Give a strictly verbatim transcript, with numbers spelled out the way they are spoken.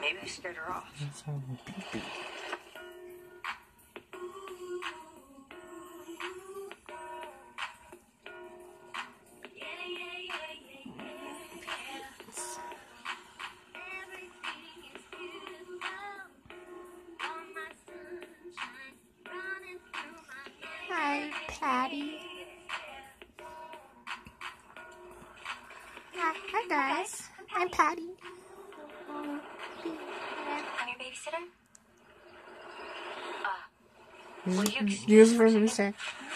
babysitter off. Let's have a baby. Hi, Patty. Hi, hi guys. I'm Patty. I'm your babysitter? Uh, will you excuse Use me for a for a second? sec.